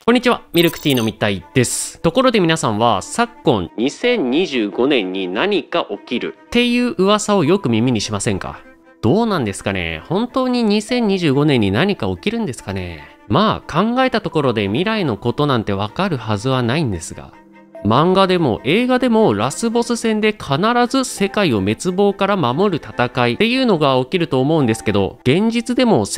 こんにちは、ミルクティーのみたいです。ところで皆さんは昨今2025年に何か起きるっていう噂をよく耳にしませんか？どうなんですかね？本当に2025年に何か起きるんですかね？まあ考えたところで未来のことなんてわかるはずはないんですが、漫画でも映画でもラスボス戦で必ず世界を滅亡から守る戦いっていうのが起きると思うんですけど、現実でも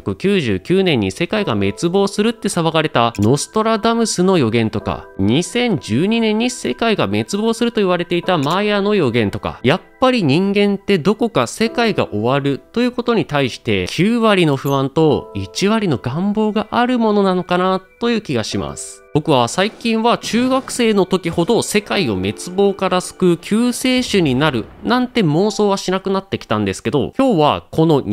1999年に世界が滅亡するって騒がれたノストラダムスの予言とか、2012年に世界が滅亡すると言われていたマヤの予言とか、やっぱり人間ってどこか世界が終わるということに対して9割の不安と1割の願望があるものなのかなという気がします。僕は最近は中学生の時ほど世界を滅亡から救う救世主になるなんて妄想はしなくなってきたんですけど、今日はこの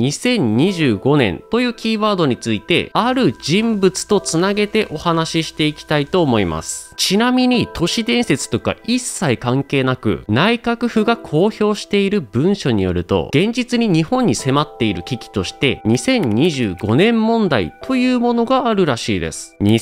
2025年というキーワードについてある人物とつなげてお話ししていきたいと思います。ちなみに都市伝説とか一切関係なく、内閣府が公表している文書によると、現実に日本に迫っている危機として2025年問題というものがあるらしいです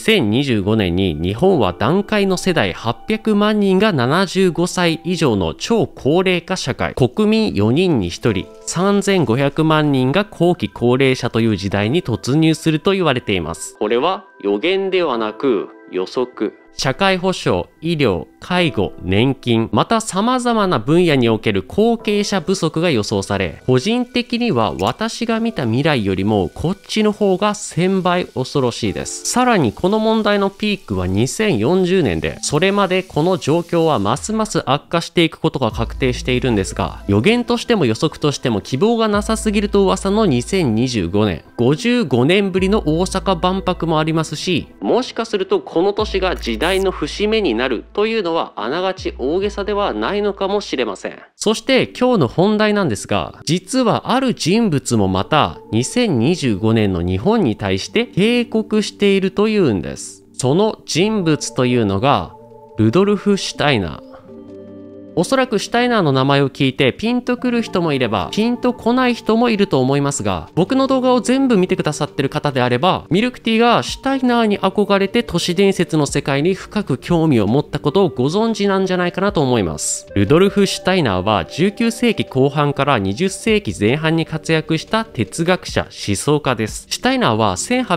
。2025年に日本は団塊の世代800万人が75歳以上の超高齢化社会、国民4人に1人、3500万人が後期高齢者という時代に突入すると言われています。これは予言ではなく予測。社会保障、医療、介護、年金、また様々な分野における後継者不足が予想され、個人的には私が見た未来よりもこっちの方が1000倍恐ろしいです。さらにこの問題のピークは2040年で、それまでこの状況はますます悪化していくことが確定しているんですが、予言としても予測としても希望がなさすぎると噂の2025年、55年ぶりの大阪万博もありますし、もしかするとこの年が時代の節目になるというのはあながち大げさではないのかもしれません。そして今日の本題なんですが、実はある人物もまた2025年の日本に対して警告しているというんです。その人物というのがルドルフ・シュタイナー。おそらくシュタイナーの名前を聞いてピンとくる人もいればピンとこない人もいると思いますが、僕の動画を全部見てくださってる方であれば、ミルクティがシュタイナーに憧れて都市伝説の世界に深く興味を持ったことをご存知なんじゃないかなと思います。ルドルフ・シュタイナーは19世紀後半から20世紀前半に活躍した哲学者、思想家です。シュタイナーは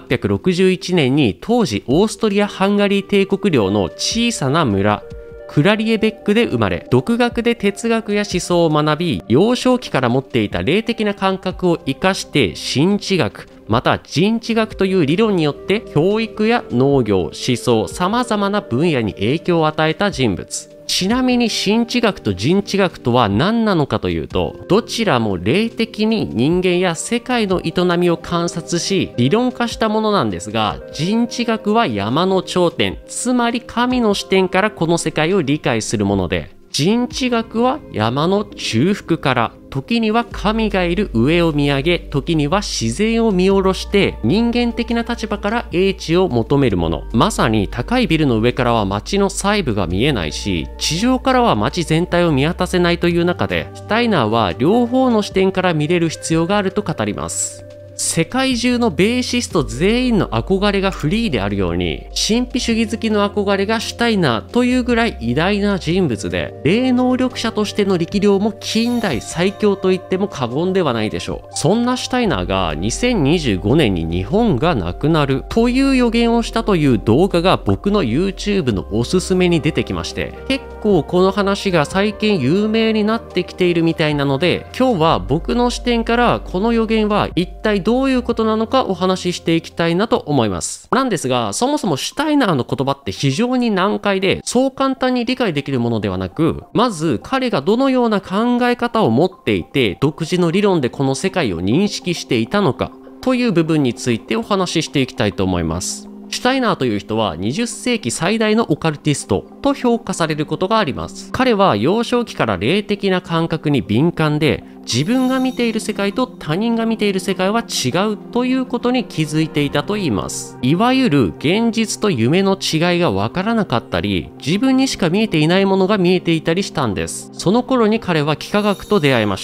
1861年に当時オーストリア・ハンガリー帝国領の小さな村クラリエベックで生まれ、独学で哲学や思想を学び、幼少期から持っていた霊的な感覚を生かして神知学、また人知学という理論によって教育や農業、思想、様々な分野に影響を与えた人物。ちなみに神知学と人知学とは何なのかというと、どちらも霊的に人間や世界の営みを観察し理論化したものなんですが、人知学は山の頂点、つまり神の視点からこの世界を理解するもので、人知学は山の中腹から、時には神がいる上を見上げ、時には自然を見下ろして人間的な立場から英知を求めるもの。まさに高いビルの上からは街の細部が見えないし、地上からは街全体を見渡せないという中で、シュタイナーは両方の視点から見れる必要があると語ります。世界中のベーシスト全員の憧れがフリーであるように、神秘主義好きの憧れがシュタイナーというぐらい偉大な人物で、霊能力者としての力量も近代最強と言っても過言ではないでしょう。そんなシュタイナーが2025年に日本がなくなるという予言をしたという動画が僕の YouTube のおすすめに出てきまして、結構この話が最近有名になってきているみたいなので、今日は僕の視点からこの予言は一体どういうことなのかお話ししていきたいなと思います。なんですが、そもそもシュタイナーの言葉って非常に難解で、そう簡単に理解できるものではなく、まず彼がどのような考え方を持っていて、独自の理論でこの世界を認識していたのかという部分についてお話ししていきたいと思います。シュタイナーという人は20世紀最大のオカルティストと評価されることがあります。彼は幼少期から霊的な感覚に敏感で、自分が見ている世界と他人が見ている世界は違うということに気づいていたといいます。いわゆる現実と夢の違いがわからなかったり、自分にしか見えていないものが見えていたりしたんです。その頃に彼は幾何学と出会いました。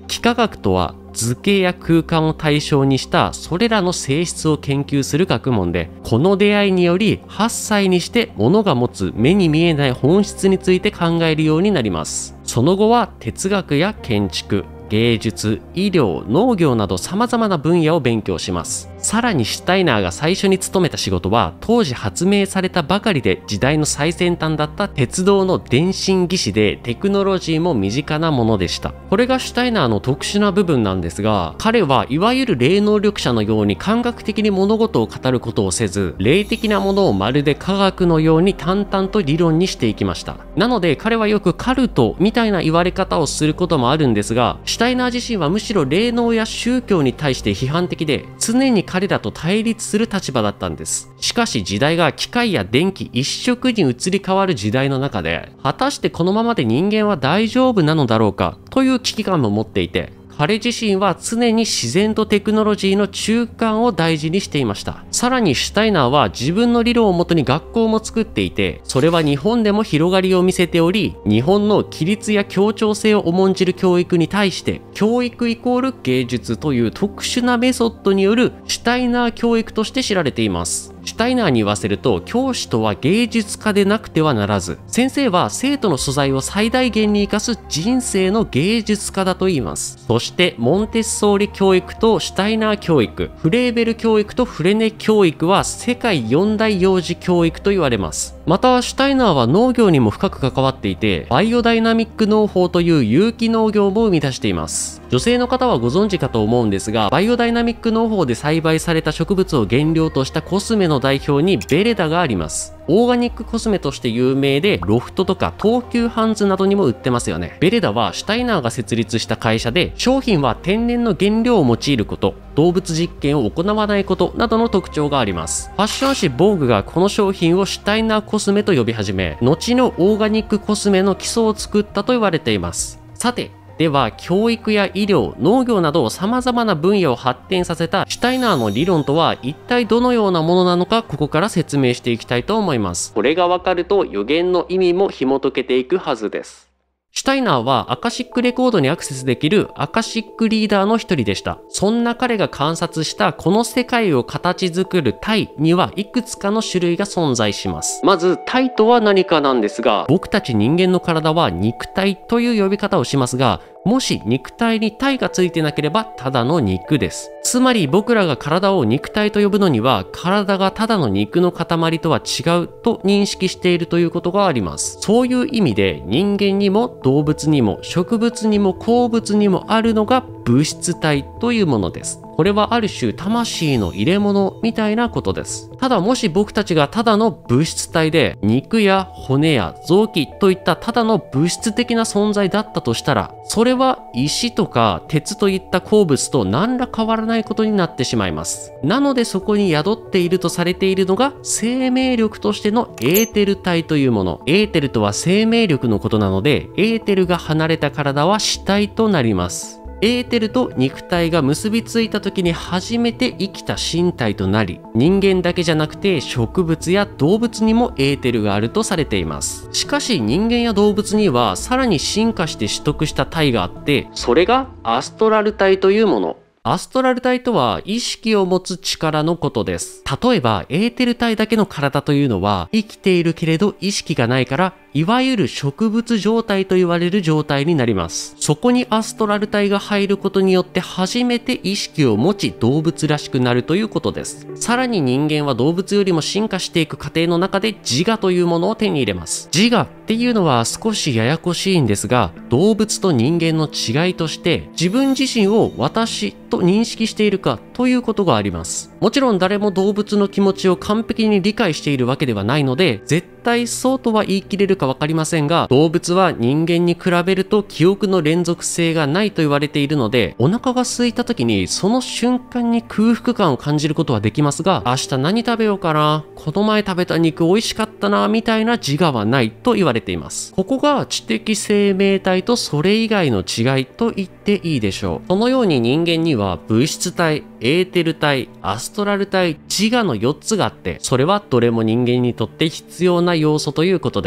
幾何学とは図形や空間を対象にしたそれらの性質を研究する学問で、この出会いにより8歳にして物が持つ目に見えない本質について考えるようになります。その後は哲学や建築、芸術、医療、農業など様々な分野を勉強します。さらにシュタイナーが最初に勤めた仕事は、当時発明されたばかりで時代の最先端だった鉄道の電信技師で、テクノロジーも身近なものでした。これがシュタイナーの特殊な部分なんですが、彼はいわゆる霊能力者のように感覚的に物事を語ることをせず、霊的なものをまるで科学のように淡々と理論にしていきました。なので彼はよくカルトみたいな言われ方をすることもあるんですが、シュタイナー自身はむしろ霊能や宗教に対して批判的で、常に彼らと対立する立場だったんです。しかし時代が機械や電気一色に移り変わる時代の中で、果たしてこのままで人間は大丈夫なのだろうかという危機感も持っていて、彼自身は常に自然とテクノロジーの中間を大事にしていました。さらにシュタイナーは自分の理論をもとに学校も作っていて、それは日本でも広がりを見せており、日本の規律や協調性を重んじる教育に対して、教育イコール芸術という特殊なメソッドによるシュタイナー教育として知られています。シュタイナーに言わせると、教師とは芸術家でなくてはならず、先生は生徒の素材を最大限に生かす人生の芸術家だと言います。そしてモンテッソーリ教育とシュタイナー教育、フレーベル教育とフレネ教育は世界四大幼児教育と言われます。またシュタイナーは農業にも深く関わっていて、バイオダイナミック農法という有機農業も生み出しています。女性の方はご存知かと思うんですが、バイオダイナミック農法で栽培された植物を原料としたコスメの代表にベレダがあります。オーガニックコスメとして有名で、ロフトとか東急ハンズなどにも売ってますよね。ベレダはシュタイナーが設立した会社で、商品は天然の原料を用いること、動物実験を行わないことなどの特徴があります。ファッション誌ボーグがこの商品をシュタイナーコスメと呼び始め、後のオーガニックコスメの基礎を作ったと言われています。さて、では教育や医療、農業など様々な分野を発展させたシュタイナーの理論とは一体どのようなものなのか、ここから説明していきたいと思います。これがわかると予言の意味も紐解けていくはずです。シュタイナーはアカシックレコードにアクセスできるアカシックリーダーの一人でした。そんな彼が観察したこの世界を形作る体にはいくつかの種類が存在します。まず体とは何かなんですが、僕たち人間の体は肉体という呼び方をしますが、もし肉体に体がついてなければただの肉です。つまり僕らが体を肉体と呼ぶのには、体がただの肉の塊とは違うと認識しているということがあります。そういう意味で人間にも動物にも植物にも鉱物にもあるのが物質体というものです。これはある種魂の入れ物みたいなことです。ただもし僕たちがただの物質体で肉や骨や臓器といったただの物質的な存在だったとしたら、それは石とか鉄といった鉱物と何ら変わらないことになってしまいます。なのでそこに宿っているとされているのが生命力としてのエーテル体というもの。エーテルとは生命力のことなので、エーテルが離れた体は死体となります。エーテルと肉体が結びついた時に初めて生きた身体となり、人間だけじゃなくて植物や動物にもエーテルがあるとされています。しかし人間や動物にはさらに進化して取得した体があって、それがアストラル体というもの。アストラル体とは意識を持つ力のことです。例えばエーテル体だけの体というのは生きているけれど意識がないから、いわゆる植物状態と言われる状態になります。そこにアストラル体が入ることによって初めて意識を持ち動物らしくなるということです。さらに人間は動物よりも進化していく過程の中で自我というものを手に入れます。自我っていうのは少しややこしいんですが、動物と人間の違いとして自分自身を私と認識しているかということがあります。もちろん誰も動物の気持ちを完璧に理解しているわけではないので、絶対そうとは言い切れるかわかりませんが、動物は人間に比べると記憶の連続性がないと言われているので、お腹が空いた時にその瞬間に空腹感を感じることはできますが、明日何食べようかな、この前食べた肉美味しかったなみたいな自我はないと言われています。ここが知的生命体とそれ以外の違いと言っていいでしょう。そのように人間には物質体、エーテル体、アストラル体、自我の4つがあって、それはどれも人間にとって必要な要素ということです。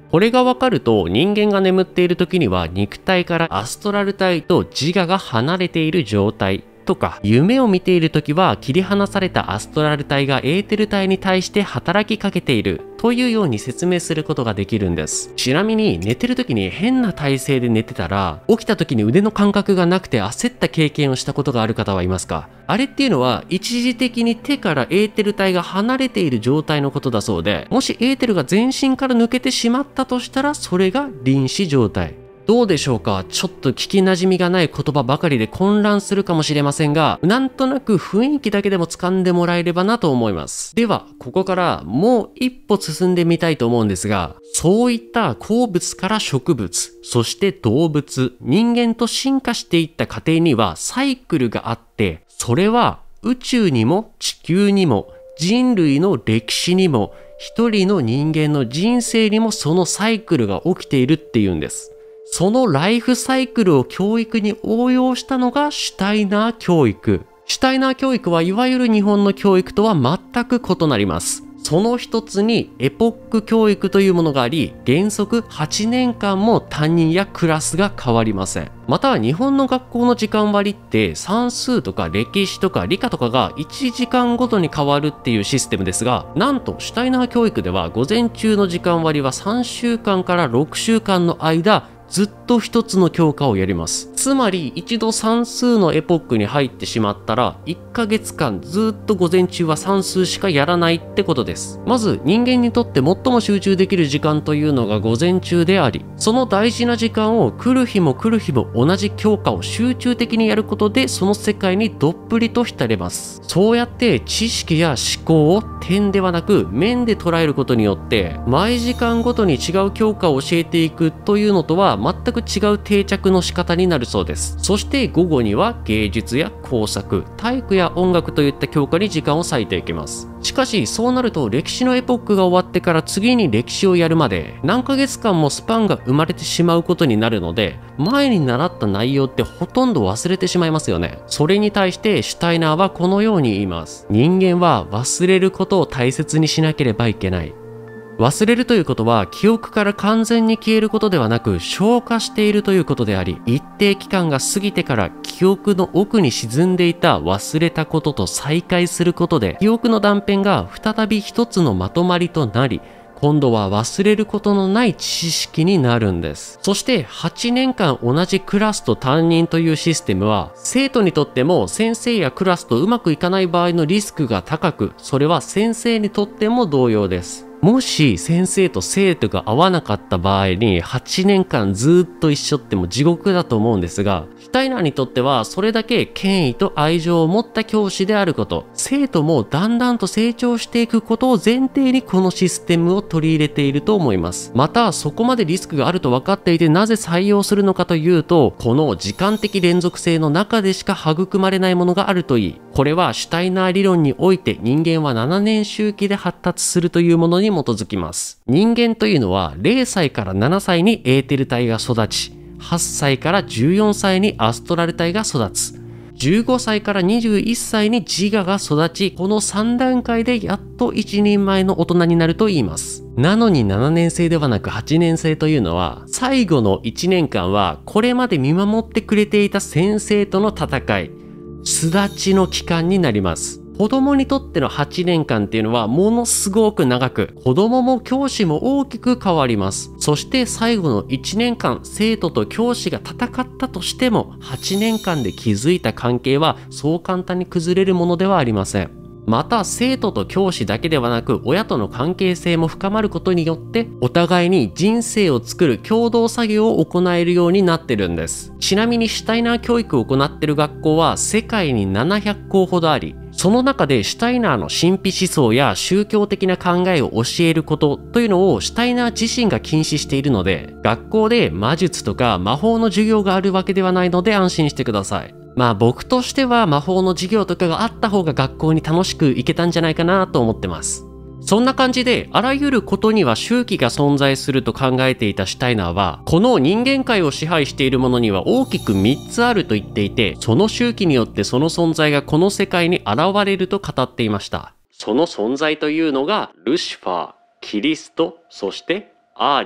これがわかると、人間が眠っている時には肉体からアストラル体と自我が離れている状態とか、夢を見ている時は切り離されたアストラル体がエーテル体に対して働きかけているというように説明することができるんです。ちなみに寝てる時に変な体勢で寝てたら、起きた時に腕の感覚がなくて焦った経験をしたことがある方はいますか？あれっていうのは一時的に手からエーテル体が離れている状態のことだそうで、もしエーテルが全身から抜けてしまったとしたら、それが臨死状態。どうでしょうか？ちょっと聞き馴染みがない言葉ばかりで混乱するかもしれませんが、なんとなく雰囲気だけでも掴んでもらえればなと思います。では、ここからもう一歩進んでみたいと思うんですが、そういった鉱物から植物、そして動物、人間と進化していった過程にはサイクルがあって、それは宇宙にも地球にも人類の歴史にも一人の人間の人生にもそのサイクルが起きているっていうんです。そのライフサイクルを教育に応用したのがシュタイナー教育。シュタイナー教育はいわゆる日本の教育とは全く異なります。その一つにエポック教育というものがあり、原則8年間も担任やクラスが変わりません。また日本の学校の時間割って算数とか歴史とか理科とかが1時間ごとに変わるっていうシステムですが、なんとシュタイナー教育では午前中の時間割は3週間から6週間の間、ずっと一つの教科をやります。つまり一度算数のエポックに入ってしまったら1ヶ月間ずっと午前中は算数しかやらないってことです。まず人間にとって最も集中できる時間というのが午前中であり、その大事な時間を来る日も来る日も同じ教科を集中的にやることでその世界にどっぷりと浸れます。そうやって知識や思考を点ではなく面で捉えることによって毎時間ごとに違う教科を教えていくというのとは全く違う定着の仕方になるそうです。そして午後には芸術や工作、体育や音楽といった教科に時間を割いていきます。しかしそうなると歴史のエポックが終わってから次に歴史をやるまで何ヶ月間もスパンが生まれてしまうことになるので、前に習った内容ってほとんど忘れてしまいますよね。それに対してシュタイナーはこのように言います。人間は忘れることを大切にしなければいけない。忘れるということは記憶から完全に消えることではなく消化しているということであり、一定期間が過ぎてから記憶の奥に沈んでいた忘れたことと再会することで記憶の断片が再び一つのまとまりとなり、今度は忘れることのない知識になるんです。そして8年間同じクラスと担任というシステムは生徒にとっても先生やクラスとうまくいかない場合のリスクが高く、それは先生にとっても同様です。もし先生と生徒が合わなかった場合に8年間ずっと一緒っても地獄だと思うんですが、シュタイナーにとってはそれだけ権威と愛情を持った教師であること、生徒もだんだんと成長していくことを前提にこのシステムを取り入れていると思います。またそこまでリスクがあると分かっていてなぜ採用するのかというと、この時間的連続性の中でしか育まれないものがあるといい、これはシュタイナー理論において人間は7年周期で発達するというものに基づきます。人間というのは0歳から7歳にエーテル体が育ち、8歳から14歳にアストラル体が育つ、15歳から21歳に自我が育ち、この3段階でやっと一人前の大人になると言います。なのに7年生ではなく8年生というのは、最後の1年間はこれまで見守ってくれていた先生との戦い、巣立ちの期間になります。子供にとっての8年間っていうのはものすごく長く、子供も教師も大きく変わります。そして最後の1年間、生徒と教師が戦ったとしても、8年間で築いた関係はそう簡単に崩れるものではありません。また生徒と教師だけではなく親との関係性も深まることによってお互いに人生を作る共同作業を行えるようになってるんです。ちなみにシュタイナー教育を行っている学校は世界に700校ほどあり、その中でシュタイナーの神秘思想や宗教的な考えを教えることというのをシュタイナー自身が禁止しているので、学校で魔術とか魔法の授業があるわけではないので安心してください。まあ僕としては魔法の授業とかがあった方が学校に楽しく行けたんじゃないかなと思ってます。そんな感じであらゆることには周期が存在すると考えていたシュタイナーは、この人間界を支配しているものには大きく3つあると言っていて、その周期によってその存在がこの世界に現れると語っていました。その存在というのがルシファー、キリスト、そしてアーリマン。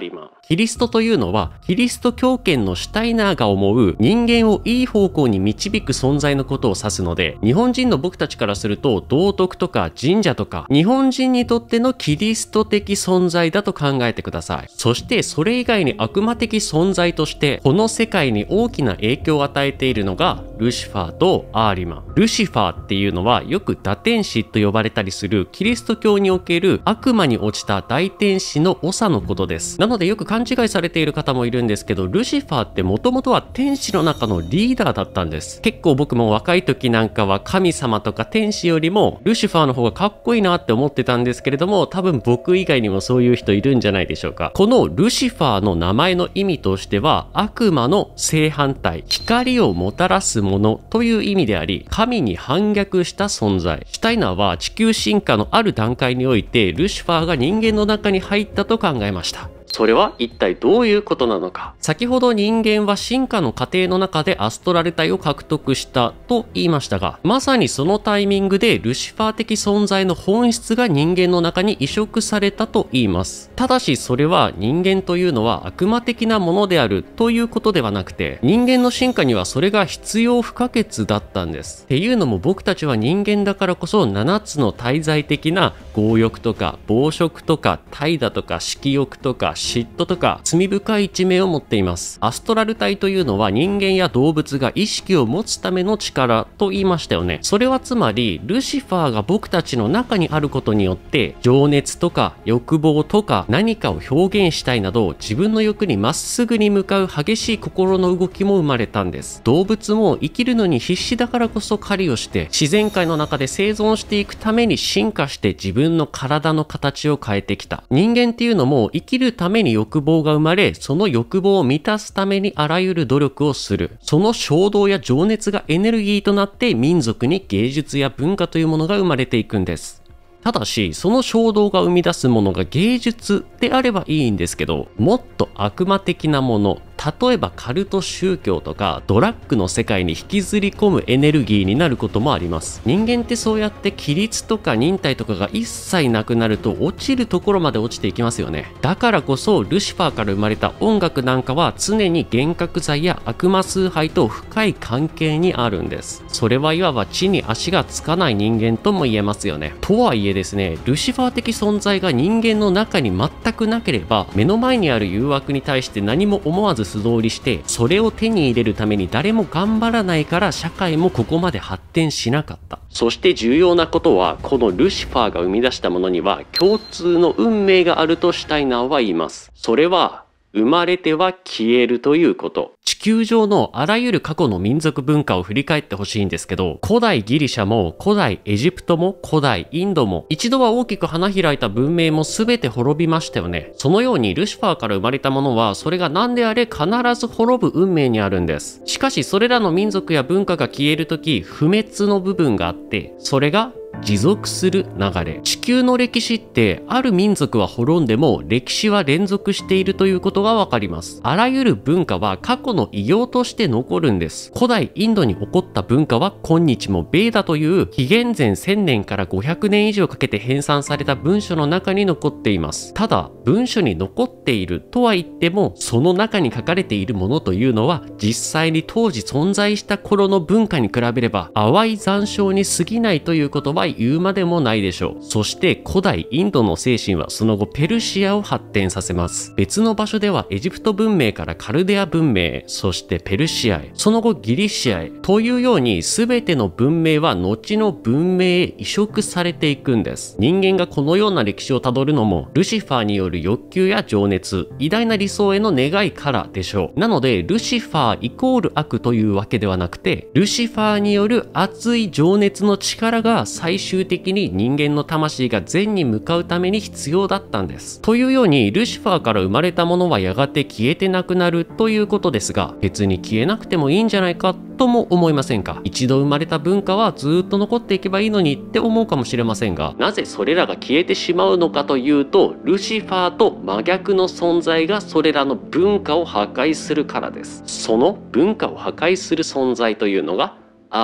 キリストというのは、キリスト教圏のシュタイナーが思う人間をいい方向に導く存在のことを指すので、日本人の僕たちからすると、道徳とか神社とか、日本人にとってのキリスト的存在だと考えてください。そして、それ以外に悪魔的存在として、この世界に大きな影響を与えているのが、ルシファーとアーリマン。ルシファーっていうのは、よく堕天使と呼ばれたりする、キリスト教における悪魔に落ちた大天使の長のことです。なので、よく勘違いされている方もいるんですけど、ルシファーってもともとは天使の中のリーダーだったんです。結構僕も若い時なんかは神様とか天使よりもルシファーの方がかっこいいなって思ってたんですけれども、多分僕以外にもそういう人いるんじゃないでしょうか。このルシファーの名前の意味としては、悪魔の正反対、光をもたらすものという意味であり、神に反逆した存在。シュタイナーは地球進化のある段階においてルシファーが人間の中に入ったと考えました。それは一体どういうことなのか。先ほど人間は進化の過程の中でアストラル体を獲得したと言いましたが、まさにそのタイミングでルシファー的存在の本質が人間の中に移植されたと言います。ただしそれは人間というのは悪魔的なものであるということではなくて、人間の進化にはそれが必要不可欠だったんです。っていうのも僕たちは人間だからこそ7つの対在的な強欲とか暴食とか怠惰とか色欲とか嫉妬とか罪深い一面を持っています。アストラル体というのは人間や動物が意識を持つための力と言いましたよね。それはつまりルシファーが僕たちの中にあることによって情熱とか欲望とか何かを表現したいなど自分の欲にまっすぐに向かう激しい心の動きも生まれたんです。動物も生きるのに必死だからこそ狩りをして自然界の中で生存していくために進化して自分の体の形を変えてきた。人間っていうのも生きるために欲望が生まれ、その欲望を満たすためにあらゆる努力をする。その衝動や情熱がエネルギーとなって民族に芸術や文化というものが生まれていくんです。ただし、その衝動が生み出すものが芸術であればいいんですけど、もっと悪魔的なもの、例えばカルト宗教とかドラッグの世界に引きずり込むエネルギーになることもあります。人間ってそうやって規律とか忍耐とかが一切なくなると落ちるところまで落ちていきますよね。だからこそルシファーから生まれた音楽なんかは常に幻覚剤や悪魔崇拝と深い関係にあるんです。それはいわば地に足がつかない人間とも言えますよね。とはいえですね、ルシファー的存在が人間の中に全くなければ目の前にある誘惑に対して何も思わず素通りして、それを手に入れるために誰も頑張らないから社会もここまで発展しなかった。そして重要なことは、このルシファーが生み出したものには共通の運命があるとシュタイナーは言います。それは生まれては消えるということ。地球上のあらゆる過去の民族文化を振り返ってほしいんですけど、古代ギリシャも古代エジプトも古代インドも一度は大きく花開いた文明も全て滅びましたよね。そのようにルシファーから生まれたものはそれが何であれ必ず滅ぶ運命にあるんです。しかしそれらの民族や文化が消えるとき不滅の部分があって、それが持続する流れ。地球の歴史ってある民族は滅んでも歴史は連続しているということがわかります。あらゆる文化は過去の異様として残るんです。古代インドに起こった文化は今日もベーダという紀元前1000年から500年以上かけて編纂された文書の中に残っています。ただ文書に残っているとは言っても、その中に書かれているものというのは実際に当時存在した頃の文化に比べれば淡い残照に過ぎないということは言うまでもないでしょう。そして古代インドの精神はその後ペルシアを発展させます。別の場所ではエジプト文明からカルデア文明へ、そしてペルシアへ、その後ギリシアへというように全ての文明は後の文明へ移植されていくんです。人間がこのような歴史をたどるのもルシファーによる欲求や情熱、偉大な理想への願いからでしょう。なのでルシファーイコール悪というわけではなくて、ルシファーによる熱い情熱の力が最終的に人間の魂が善に向かうために必要だったんです。というようにルシファーから生まれたものはやがて消えてなくなるということですが、別に消えなくてもいいんじゃないかとも思いませんか？一度生まれた文化はずっと残っていけばいいのにって思うかもしれませんが、なぜそれらが消えてしまうのかというと、ルシファーと真逆の存在がそれらの文化を破壊するからです。その文化を破壊する存在というのがアーリマン。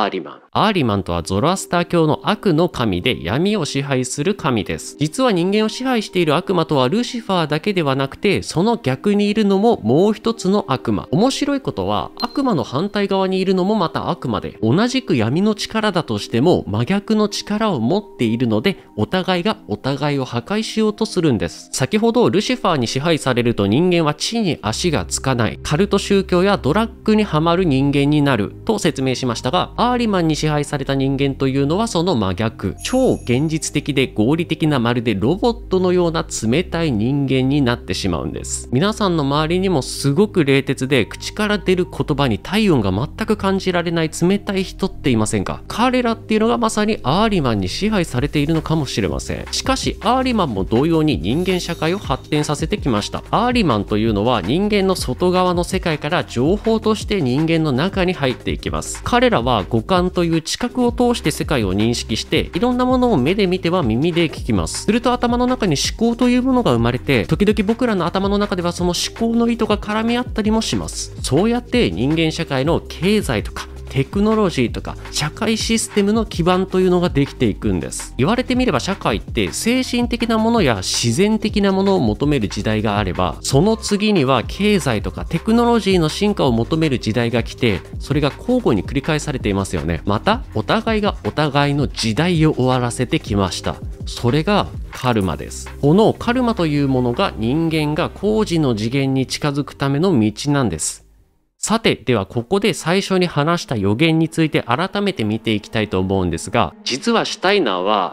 アーリマンとはゾロアスター教の悪の神で闇を支配する神です。実は人間を支配している悪魔とはルシファーだけではなくて、その逆にいるのももう一つの悪魔。面白いことは、悪魔の反対側にいるのもまた悪魔で、同じく闇の力だとしても真逆の力を持っているので、お互いがお互いを破壊しようとするんです。先ほどルシファーに支配されると人間は地に足がつかない、カルト宗教やドラッグにはまる人間になると説明しましたが、アーリマンに支配された人間というのはその真逆、超現実的で合理的なまるでロボットのような冷たい人間になってしまうんです。皆さんの周りにもすごく冷徹で口から出る言葉に体温が全く感じられない冷たい人っていませんか？彼らっていうのがまさにアーリマンに支配されているのかもしれません。しかしアーリマンも同様に人間社会を発展させてきました。アーリマンというのは人間の外側の世界から情報として人間の中に入っていきます。彼らは五感という知覚を通して世界を認識して、いろんなものを目で見ては耳で聞きます。すると頭の中に思考というものが生まれて、時々僕らの頭の中ではその思考の意図が絡み合ったりもします。そうやって人間社会の経済とかテクノロジーとか社会システムの基盤というのができていくんです。言われてみれば社会って精神的なものや自然的なものを求める時代があれば、その次には経済とかテクノロジーの進化を求める時代が来て、それが交互に繰り返されていますよね。またお互いがお互いの時代を終わらせてきました。それがカルマです。このカルマというものが人間が工事の次元に近づくための道なんです。さて、ではここで最初に話した予言について改めて見ていきたいと思うんですが、実はシュタイナーは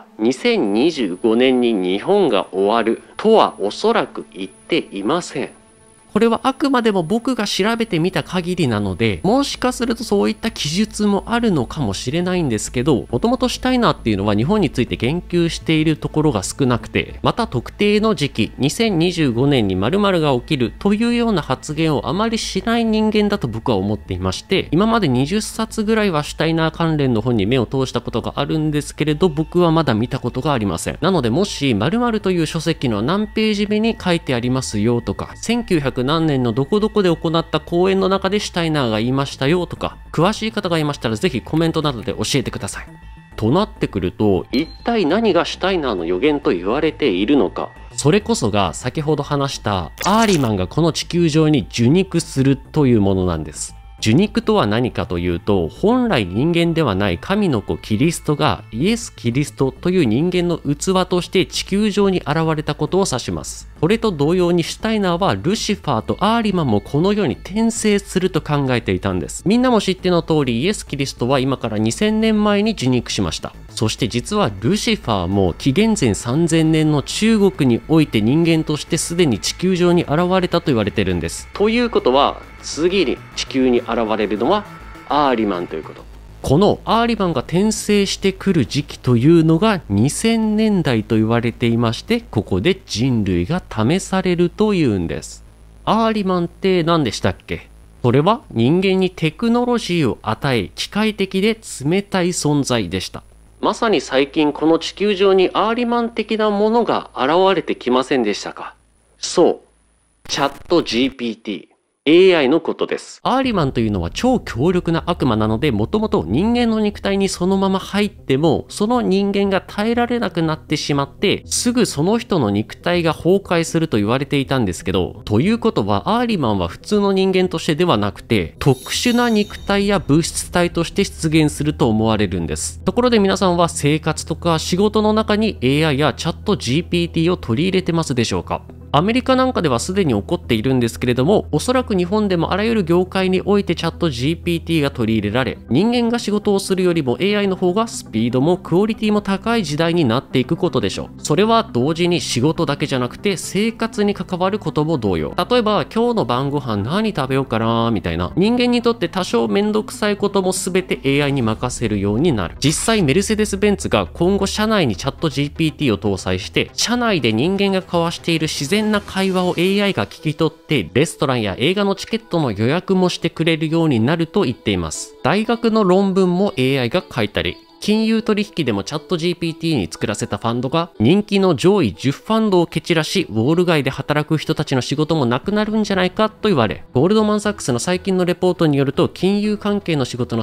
2025年に日本が終わるとはおそらく言っていません。これはあくまでも僕が調べてみた限りなので、もしかするとそういった記述もあるのかもしれないんですけど、もともとシュタイナーっていうのは日本について言及しているところが少なくて、また特定の時期、2025年に〇〇が起きるというような発言をあまりしない人間だと僕は思っていまして、今まで20冊ぐらいはシュタイナー関連の本に目を通したことがあるんですけれど、僕はまだ見たことがありません。なのでもし〇〇という書籍の何ページ目に書いてありますよとか、1900何年のどこどこで行った講演の中でシュタイナーが言いましたよとか、詳しい方がいましたらぜひコメントなどで教えてください。となってくると、一体何がシュタイナーの予言と言われているのか。それこそが先ほど話したアーリマンがこの地球上に受肉するというものなんです。受肉とは何かというと、本来人間ではない神の子キリストがイエス・キリストという人間の器として地球上に現れたことを指します。これと同様にシュタイナーはルシファーとアーリマンもこの世に転生すると考えていたんです。みんなも知っての通りイエス・キリストは今から2000年前に受肉しました。そして実はルシファーも紀元前3000年の中国において人間としてすでに地球上に現れたと言われてるんです。ということは次に地球に現れるのはアーリマンということ。このアーリマンが転生してくる時期というのが2000年代と言われていまして、ここで人類が試されるというんです。アーリマンって何でしたっけ？それは人間にテクノロジーを与え、機械的で冷たい存在でした。まさに最近この地球上にアーリマン的なものが現れてきませんでしたか？そう、チャット GPT。AI のことです。アーリマンというのは超強力な悪魔なので、もともと人間の肉体にそのまま入っても、その人間が耐えられなくなってしまって、すぐその人の肉体が崩壊すると言われていたんですけど、ということはアーリマンは普通の人間としてではなくて、特殊な肉体や物質体として出現すると思われるんです。ところで皆さんは生活とか仕事の中に AI やチャット GPT を取り入れてますでしょうか？アメリカなんかではすでに起こっているんですけれども、おそらく日本でもあらゆる業界においてチャット GPT が取り入れられ、人間が仕事をするよりも AI の方がスピードもクオリティも高い時代になっていくことでしょう。それは同時に仕事だけじゃなくて生活に関わることも同様。例えば今日の晩ご飯何食べようかなみたいな、人間にとって多少めんどくさいことも全て AI に任せるようになる。実際メルセデス・ベンツが今後社内にチャット GPT を搭載して、社内で人間が交わしている自然な会話を AI が聞き取ってレストランや映画のチケットの予約もしてくれるようになると言っています。大学の論文も AI が書いたり、 金融取引でもチャット GPT に作らせたファンドが人気の上位10ファンドを蹴散らし、ウォール街で働く人たちの仕事もなくなるんじゃないかと言われ、ゴールドマンサックスの最近のレポートによると、金融関係の仕事の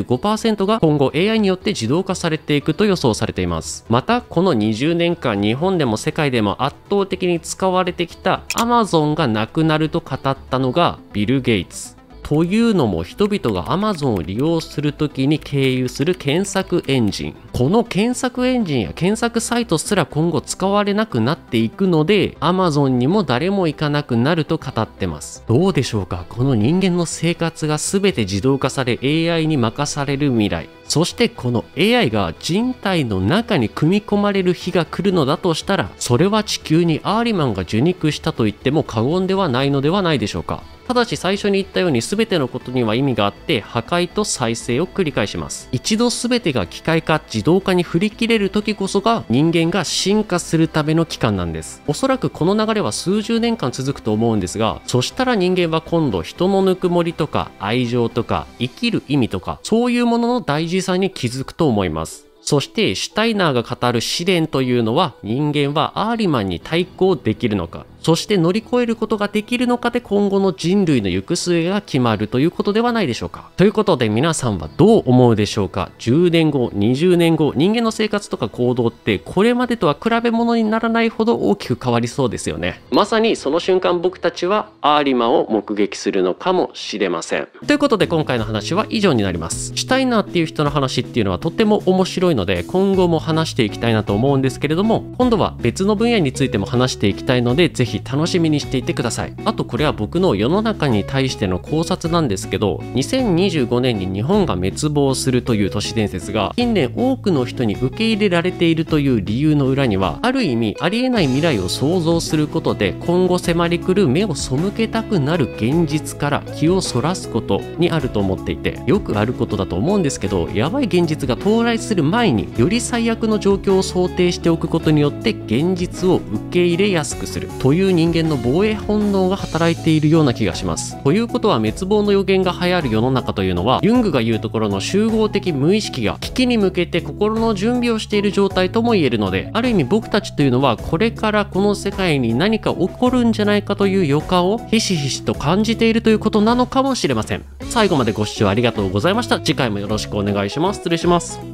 35% が今後 AI によって自動化されていくと予想されています。また、この20年間日本でも世界でも圧倒的に使われてきた Amazon がなくなると語ったのがビル・ゲイツ。というのも人々が Amazon を利用するときに経由する検索エンジン。この検索エンジンや検索サイトすら今後使われなくなっていくので Amazon にも誰も行かなくなると語ってます。どうでしょうか。この人間の生活が全て自動化され AI に任される未来。そしてこの AI が人体の中に組み込まれる日が来るのだとしたら、それは地球にアーリマンが受肉したと言っても過言ではないのではないでしょうか。ただし最初に言ったように全てのことには意味があって破壊と再生を繰り返します。一度全てが機械化自動化に振り切れる時こそが人間が進化するための期間なんです。おそらくこの流れは数十年間続くと思うんですが、そしたら人間は今度人のぬくもりとか愛情とか生きる意味とかそういうものの大事さに気づくと思います。そしてシュタイナーが語る試練というのは人間はアーリマンに対抗できるのか、そして乗り越えることができるのかで今後の人類の行く末が決まるということではないでしょうか。ということで皆さんはどう思うでしょうか。10年後、20年後、人間の生活とか行動ってこれまでとは比べ物にならないほど大きく変わりそうですよね。まさにその瞬間僕たちはアーリマンを目撃するのかもしれません。ということで今回の話は以上になります。シュタイナーっていう人の話っていうのはとっても面白いので今後も話していきたいなと思うんですけれども、今度は別の分野についても話していきたいのでぜひ楽しみにしていてください。あとこれは僕の世の中に対しての考察なんですけど、2025年に日本が滅亡するという都市伝説が近年多くの人に受け入れられているという理由の裏には、ある意味ありえない未来を想像することで今後迫り来る目を背けたくなる現実から気をそらすことにあると思っていて、よくあることだと思うんですけど、やばい現実が到来する前により最悪の状況を想定しておくことによって現実を受け入れやすくするという人間の防衛本能が働いているような気がします。ということは滅亡の予言が流行る世の中というのは、ユングが言うところの集合的無意識が危機に向けて心の準備をしている状態とも言えるので、ある意味僕たちというのはこれからこの世界に何か起こるんじゃないかという予感をひしひしと感じているということなのかもしれません。最後までご視聴ありがとうございました。次回もよろしくお願いします。失礼します。